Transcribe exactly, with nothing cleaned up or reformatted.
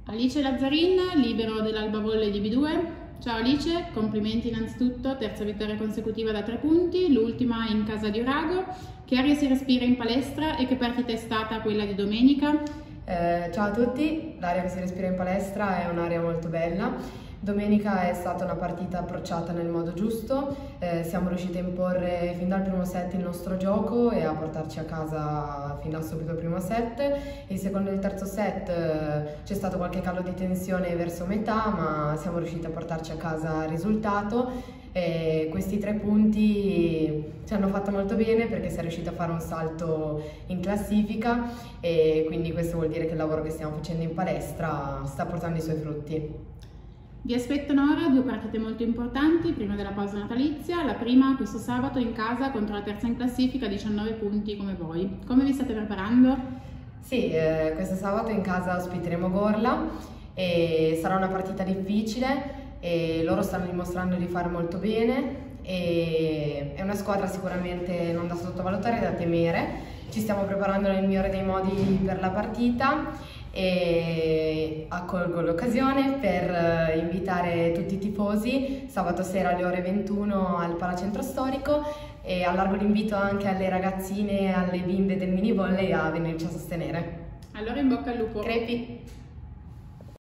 Alice Lazzarin, libero dell'Alba Volley di B due. Ciao Alice, complimenti innanzitutto, terza vittoria consecutiva da tre punti, l'ultima in casa di Orago. Che aria si respira in palestra e che partita è stata quella di domenica? Eh, ciao a tutti, l'aria che si respira in palestra è un'aria molto bella. Domenica è stata una partita approcciata nel modo giusto, eh, siamo riusciti a imporre fin dal primo set il nostro gioco e a portarci a casa fin da subito il primo set. Il secondo e il terzo set eh, c'è stato qualche calo di tensione verso metà, ma siamo riusciti a portarci a casa il risultato. E questi tre punti ci hanno fatto molto bene perché si è riusciti a fare un salto in classifica e quindi questo vuol dire che il lavoro che stiamo facendo in palestra sta portando i suoi frutti. Vi aspettano ora due partite molto importanti prima della pausa natalizia. La prima questo sabato in casa contro la terza in classifica, diciannove punti come voi. Come vi state preparando? Sì, eh, questo sabato in casa ospiteremo Gorla e sarà una partita difficile e loro stanno dimostrando di fare molto bene e è una squadra sicuramente non da sottovalutare e da temere. Ci stiamo preparando nel migliore dei modi per la partita e accolgo l'occasione per invitare tutti i tifosi sabato sera alle ore ventuno al Palacentro Storico e allargo l'invito anche alle ragazzine e alle bimbe del mini volley a venirci a sostenere. Allora in bocca al lupo! Crepi!